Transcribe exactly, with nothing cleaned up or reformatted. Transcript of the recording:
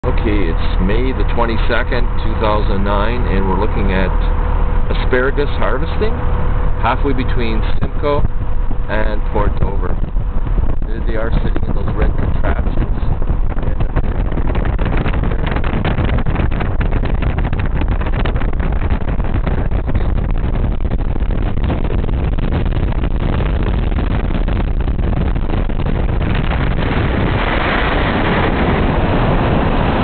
Okay, it's May the twenty-second, two thousand nine, and we're looking at asparagus harvesting halfway between Simcoe and Port Dover. There they are sitting in those red contraptions.